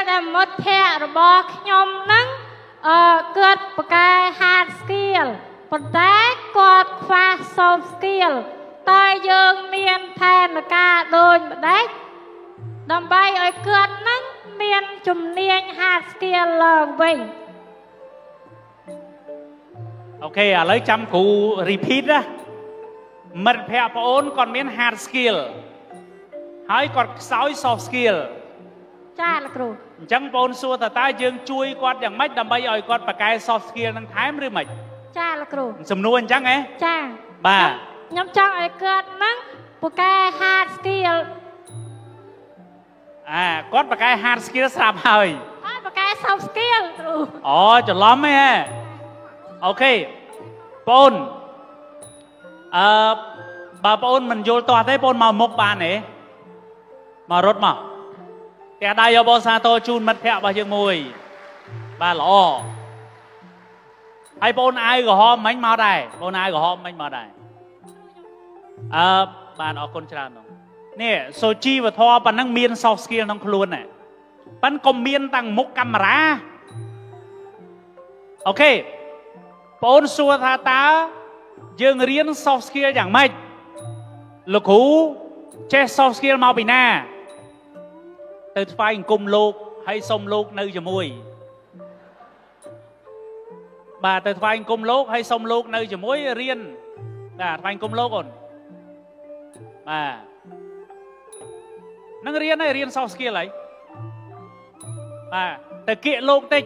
ដែលមុតភ័ក្ររបស់ខ្ញុំហ្នឹងគាត់បកកែ hard skill ប៉ុន្តែគាត់ខ្វះ soft skill តើយើងមានផែនការដូចម្ដេចដើម្បីឲ្យគាត់ហ្នឹងមានជំនាញ hard skill ឡើងវិញអូខេឥឡូវចាំគ្រូ repeat ណាមិត្តភក្តិបងអូនគាត់មាន hard skill ហើយគាត់ខ្សោយ soft skill ចាលោកគ្រូអញ្ចឹងបងអូនសួរតើយើងជួយគាត់យ៉ាងម៉េចដើម្បីឲ្យគាត់បកកែ soft skill នឹងថែមឬមិនចាលោកគ្រូសំណួរអញ្ចឹងហ៎ចាបាទខ្ញុំចង់ឲ្យគាត់ហ្នឹងបកកែ hard skill គាត់បកកែ hard skill ស្រាប់ហើយបកកែ soft skill គ្រូអូច្រឡំហ៎អូខេបងអូនបើបងអូនមិនយល់តោះទេបងអូនមកមុខបានទេមករត់មកផ្ទះដៃយកបងសាទរជូនមិត្តភក្តិរបស់យើងមួយបាទល្អហើយបងអូនអាវក្រហមមិញមកដែរបងអូនអាវក្រហមមិញមកដែរបាទអរគុណច្រើននេះសូជីវធម៌ប៉ុណ្ណឹងមាន soft skill ក្នុងខ្លួនណាប៉ិនកុំមានតាំងមុខកាមេរ៉ាអូខេបងអូនសួរថាតើយើងរៀន soft skill យ៉ាងម៉េចលោកគ្រូចេះ soft skill មកពីណាទៅថ្វាយអង្គមលោកហើយសុំលោកនៅជាមួយបាទទៅថ្វាយអង្គមលោកហើយសុំលោកនៅជាមួយរៀនបាទថ្វាយអង្គមលោកអូនបាទនឹងរៀនហើយរៀន soft skill ហើយបាទទៅគៀកលោកតិច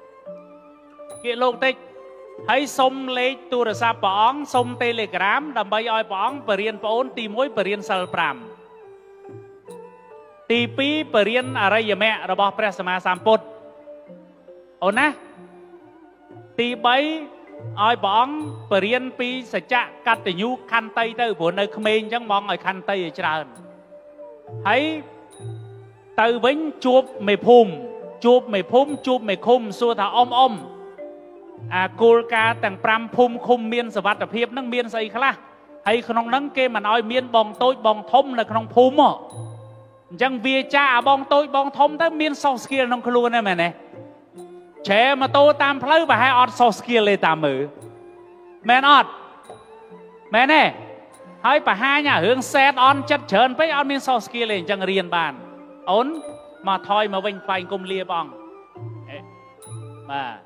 ហើយសុំលេខទូរស័ព្ទព្រះអង្គសុំ Telegram ដើម្បីឲ្យព្រះអង្គបរៀនបងអូនទី1បរៀនសិល5ទី2បរៀនអរិយមគ្គរបស់ព្រះសម្មាសម្ពុទ្ធអូនណាទី3ឲ្យព្រះអង្គបរៀនពីសច្ចៈកតញ្ញូខន្តីទៅព្រោះនៅក្មេងអញ្ចឹងមកឲ្យខន្តីឲ្យច្រើនហើយទៅវិញជួបមេភូមិជួបមេឃុំសួរថាអ៊ំអាគោលការណ៍ទាំង5ភូមិឃុំមានសវត្ថភាពនឹងមានស្អីខ្លះហើយក្នុងហ្នឹងគេមិនឲ្យមានបងតូចបងធំនៅក្នុងភូមិអញ្ចឹងវាចាអាបងតូចបងធំទៅមាន soft skill ក្នុងខ្លួនហ្នឹងមែនទេឆែម៉ូតូតាមផ្លូវប្រហែលអត់ soft skill ទេតាមមើលមែនអត់មែនទេហើយបរហាញអារឿង set on ចិត្តច្រើនពេកអត់មាន soft skill ទេអញ្ចឹងរៀនបានអូនមកថយមកវិញថ្វាយអង្គមលាបងបាទ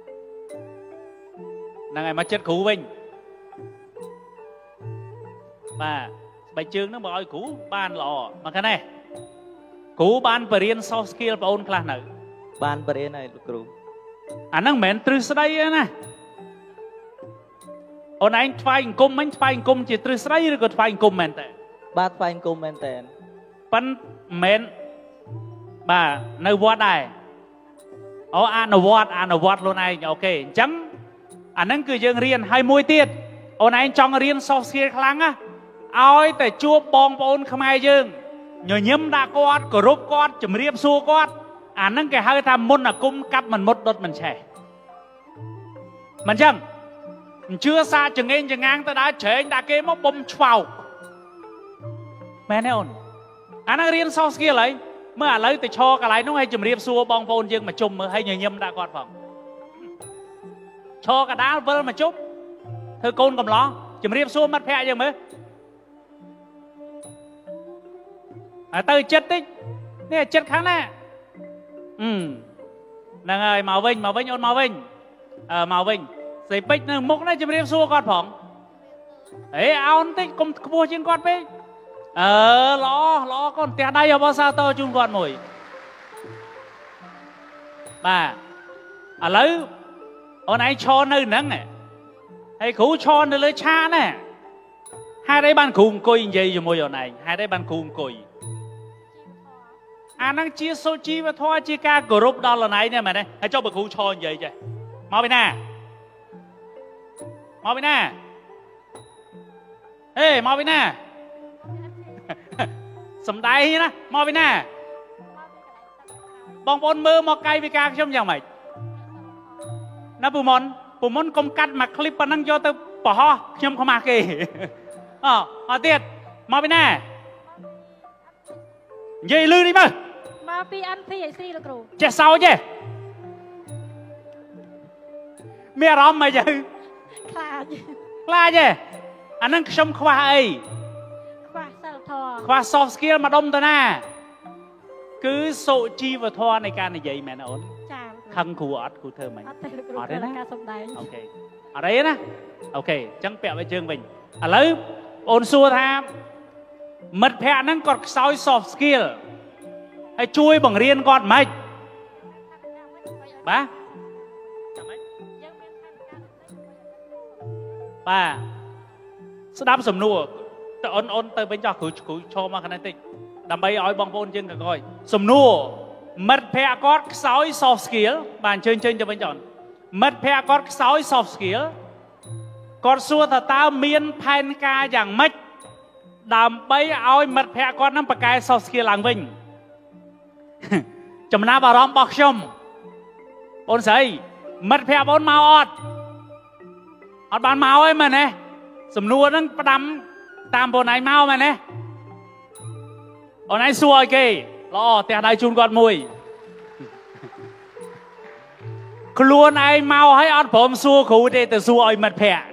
ហ្នឹងហើយមកចិត្តគ្រូវិញបាទស្បែកជើងហ្នឹងមកឲ្យគ្រូបានល្អមកខាងនេះគ្រូបានបរៀន soft skill បងអូនខ្លះនៅបានបរៀនហើយលោកគ្រូអាហ្នឹងមិនមែនទ្រឹស្ដីទេណាអូនឯងថ្វាយអង្គមមិញថ្វាយអង្គមជាទ្រឹស្ដីឬក៏ថ្វាយអង្គមមែនតើបាទថ្វាយអង្គមមែនតើប៉ិនមែនបាទនៅវត្តដែរអូអនុវត្តខ្លួនឯងអូខេអញ្ចឹងអាហ្នឹងគឺយើងរៀនហើយមួយទៀតអូនឯងចង់រៀន soft skill ខ្លាំងណាឲ្យតែជួបបងប្អូនខ្មែរយើងញញឹមដាក់គាត់គោរពគាត់ជំរាបសួរគាត់អាហ្នឹងគេហៅថាមុនអាគមកាត់មិនមុតដុតមិនឆេះមិនអញ្ចឹងអញ្ជើសាចងេងចងាងទៅដើរច្រែងដាក់គេមកបំឆ្វោកមែនទេអូនអាហ្នឹងរៀន soft skill ហើយមើលឥឡូវទៅឈរកន្លែងនោះឲ្យជំរាបសួរបងប្អូនយើងមកជុំមើលឲ្យញញឹមដាក់គាត់ផងឈរកដាលវិលមកជុំធ្វើកូនកំឡោះជំរាបសួរមិត្តភក្តិយើងមើលទៅចិត្តតិចនេះចិត្តខាងណាហ្នឹងហើយមកវិញអូនមកវិញមកវិញស្រីពេជ្រនៅមុខនេះជំរាបសួរគាត់ផងអេអោនតិចកុំខ្ពស់ជាងគាត់ពេកល្អកូនផ្ទះដៃឲ្យបងសាទរជូនគាត់មួយបាទឥឡូវអូនឯងឈរនៅហ្នឹងហើយគ្រូឈរនៅលើឆាកណាហេតុអីបានគ្រូអង្គុយនិយាយជាមួយអូនឯងហេតុអីបានគ្រូអង្គុយអាហ្នឹងជាសុជីវធម៌ជាការគោរពដល់អូនឯងហ្នឹងមែនទេហើយចុះបើគ្រូឈរនិយាយចេះមកពីណាហេមកពីណាសំដែងណាមកពីណាបងប្អូនមើលមកកាយវិការខ្ញុំយ៉ាងម៉េចណាពូមុនកុំកាត់មកឃ្លីបប៉ុណ្ណឹងយកទៅបរោះខ្ញុំខ្មាស់គេអត់ទៀតមកពីណានិយាយលឺនេះមើលម mà pi ăn phi gì là cừu chết sao chứ mẹ róm mày chứ la chứ anh đang xong khoa ấy khoa soft skill mà đông ta na cứ sộ chi và thoa này ca này vậy mẹ nó ổn khăn cù ọt cù thơ mày ở đấy na ok ở đấy na ok chẳng bẹo với chương mình à lấy ôn xua tham mật phẹ năng còn soi soft skill hay chui bằng riêng con mày ba ba sẽ đáp sầm nua ôn tới bên cho cứ cho mà cái này tịnh đầm bay ói bằng ôn chân cả coi sầm nua mật phẹ có soi soft skill bàn chơi cho bên chọn mật phẹ có soi soft skill con xua thật tao miên pan ca dạng mách đầm bay ói mật phẹ con nắm bạc cái soft skill làng vinh chấm na vào rong bọc chôm ôn sấy mật phẹ ôn mau ọt ọt bàn mau ấy mà nè sầm nua nó đâm tam bộ này mau mà nè ôn này xua kì lo tè đại chun con mùi luôn ai mau hay ọtผมxua khủ để từ xua ơi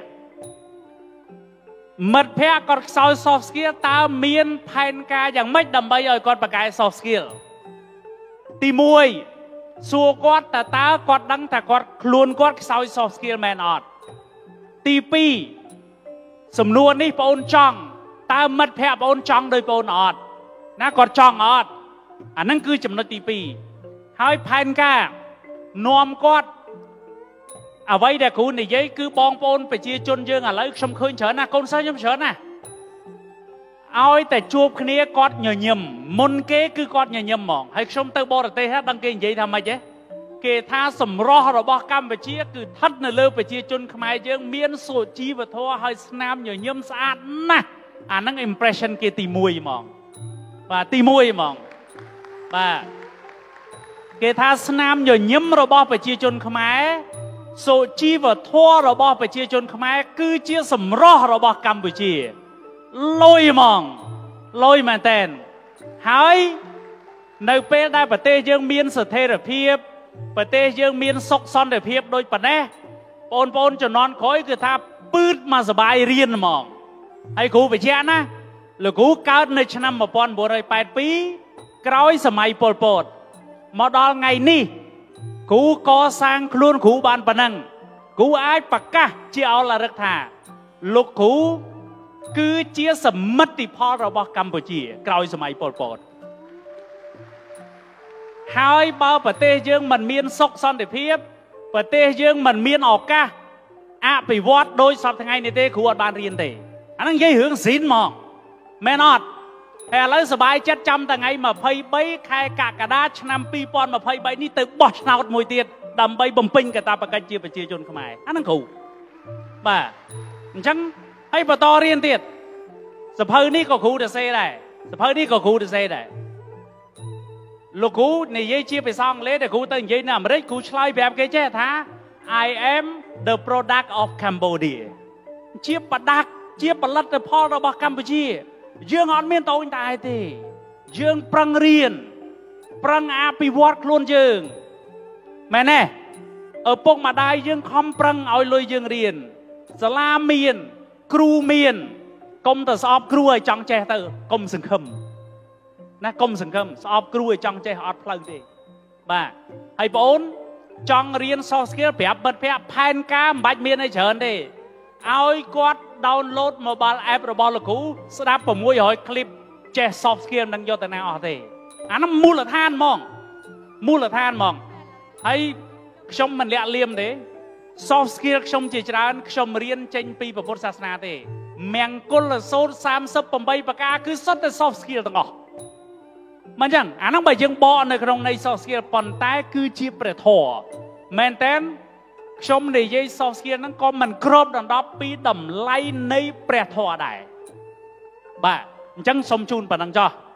mật phẹ còn soi soft skill ta miên pan caอย่างmấy đầm bay ơi con bạc cái soft skill tì mùi xua quát ta ta quát đăng ta quát luôn quát soi soft skill man ọt tì pi sầm nua ní bồn chong ta mật phẹ bồn chong đời bồn ọt na quát chong ọt anh năng cứ chấm nó tì pi hai pan ca nom quát à vậy để cụ này giấy cứ bong bồn phải chia chôn dương à lấy xong khơi chở na con sao nhom chở na aiแต่ជួបគ្នាគាត់ញញឹមមុនគេគឺគាត់ញញឹមហ្មងហើយខ្ញុំទៅបរទេសហ្នឹងដឹងគេនិយាយថាម៉េចទេគេថាសម្រស់របស់កម្ពុជាគឺស្ថិតនៅលើប្រជាជនខ្មែរយើងមានសុជីវធម៌ហើយស្នាមញញឹមស្អាតណាស់អាហ្នឹង impression គេទី1ហ្មងបាទទី1ហ្មងបាទគេថាស្នាមញញឹមរបស់ប្រជាជនខ្មែរសុជីវធម៌របស់ប្រជាជនខ្មែរគឺជាសម្រស់របស់កម្ពុជាលុយហ្មងលុយមែនតើហើយនៅពេលដែលប្រទេសយើងមានស្ថិរភាពប្រទេសយើងមានសុខសន្តិភាពដូចប៉ុណ្ណេះបងប្អូនជំនាន់ក្រោយគឺថាពឺតមកសបាយរៀនហ្មងហើយគ្រូបញ្ជាក់ណាលោកគ្រូកើតនៅឆ្នាំ1982ក្រោយសម័យប៉ុលពតមកដល់ថ្ងៃនេះគ្រូកសាងខ្លួនគ្រូបានប៉ុណ្ណឹងគ្រូអាចប្រកាសជាអល់រឹកថាលោកគ្រូគឺជាសមិទ្ធផលរបស់កម្ពុជាក្រោយសម័យប៉ុលពតហើយបើប្រទេសយើងមិនមានសុខសន្តិភាពប្រទេសយើងមិនមានឱកាសអភិវឌ្ឍដោយសពថ្ងៃនេះទេគ្រូអត់បានរៀនទេអាហ្នឹងនិយាយរឿងស៊ីនហ្មងមែនអត់ហើយឥឡូវសบายចិត្តចាំតែថ្ងៃ23ខែកក្កដាឆ្នាំ2023នេះទៅបោះឆ្នោតមួយទៀតដើម្បីបំពេញកាតព្វកិច្ចជាប្រជាជនខ្មែរអាហ្នឹងគ្រូបាទអញ្ចឹងហើយបន្តរៀនទៀតសភៅនេះក៏គ្រូទៅសេដែរសភៅនេះក៏គ្រូទៅសេដែរលោកគ្រូនិយាយជាភាសាអង់គ្លេសតែគ្រូទៅនិយាយនៅអាមេរិកគ្រូឆ្លើយប្រាប់គេចេះថា I am the product of Cambodia ជាផលិតផលរបស់កម្ពុជាយើងអត់មានតូចតែឯទេយើងប្រឹងរៀនប្រឹងអភិវឌ្ឍខ្លួនយើងមែនទេឪពុកម្ដាយយើងខំប្រឹងឲ្យលុយយើងរៀនសាលាមានគ្រូមានកុំទៅស្អប់គ្រូឲ្យចង់ចេះទៅកុំសង្ឃឹមណាកុំសង្ឃឹមស្អប់គ្រូឲ្យចង់ចេះអត់ផ្លូវទេបាទហើយបងអូនចង់រៀន soft skill ប្រាប់មិត្តភក្តិផែនការមិនបាច់មានអីច្រើនទេឲ្យគាត់ download mobile app របស់លោកគ្រូស្ដាប់600 clip ចេះ soft skill នឹងយកទៅណាអស់ទេអានោះមូលដ្ឋានហ្មងហើយខ្ញុំមិនលាក់លៀមទេ soft skill ខ្ញុំជាច្រើនខ្ញុំរៀនចេញពីពុទ្ធសាសនាទេមង្គលសូត្រ38ប្រការគឺសុទ្ធតែ soft skill ទាំងអស់មិនចឹងអានោះបើយើងបកនៅក្នុងនៃ soft skill ប៉ុន្តែគឺជាព្រះធម៌មែនតើខ្ញុំនិយាយ soft skill ហ្នឹងក៏មិនគ្របដណ្ដប់ពីតម្លៃនៃព្រះធម៌ដែរបាទអញ្ចឹងសូមជូនប៉ុណ្ណឹងចុះ